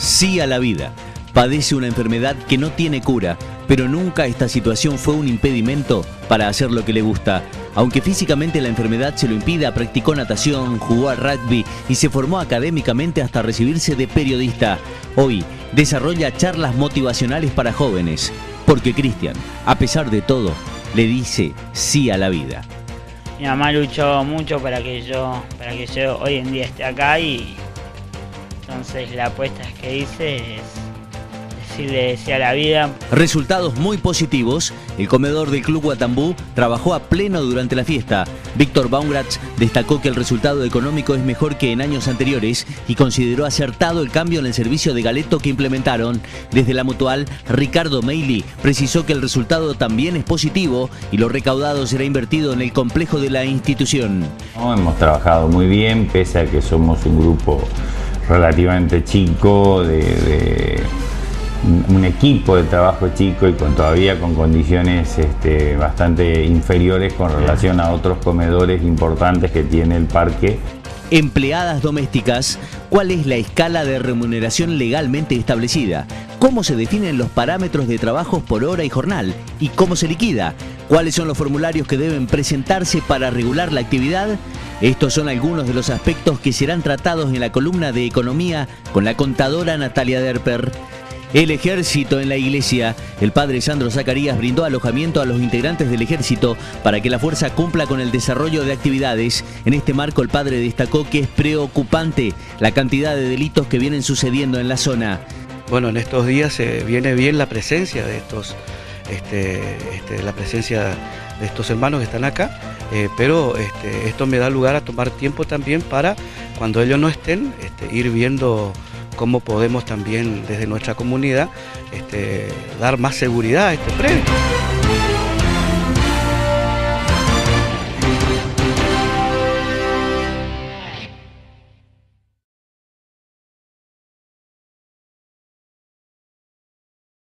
sí a la vida. Padece una enfermedad que no tiene cura, pero nunca esta situación fue un impedimento para hacer lo que le gusta. Aunque físicamente la enfermedad se lo impida, practicó natación, jugó al rugby y se formó académicamente hasta recibirse de periodista. Hoy desarrolla charlas motivacionales para jóvenes, porque Cristian, a pesar de todo, le dice sí a la vida. Mi mamá luchó mucho para que yo hoy en día esté acá, y entonces la apuesta que hice es decirle sí a la vida. Resultados muy positivos. El comedor del Club Guatambú trabajó a pleno durante la fiesta. Víctor Baumgartz destacó que el resultado económico es mejor que en años anteriores y consideró acertado el cambio en el servicio de galeto que implementaron. Desde la Mutual, Ricardo Meili precisó que el resultado también es positivo y lo recaudado será invertido en el complejo de la institución. Hemos trabajado muy bien, pese a que somos un grupo relativamente chico, un equipo de trabajo chico y todavía con condiciones bastante inferiores con relación a otros comedores importantes que tiene el parque. Empleadas domésticas, ¿cuál es la escala de remuneración legalmente establecida? ¿Cómo se definen los parámetros de trabajos por hora y jornal? ¿Y cómo se liquida? ¿Cuáles son los formularios que deben presentarse para regular la actividad? Estos son algunos de los aspectos que serán tratados en la columna de Economía con la contadora Natalia Derper. El Ejército en la Iglesia. El padre Sandro Zacarías brindó alojamiento a los integrantes del Ejército para que la fuerza cumpla con el desarrollo de actividades. En este marco, el padre destacó que es preocupante la cantidad de delitos que vienen sucediendo en la zona. Bueno, en estos días viene bien la presencia de estos, hermanos que están acá, pero esto me da lugar a tomar tiempo también para, cuando ellos no estén, ir viendo cómo podemos también desde nuestra comunidad dar más seguridad a este predio.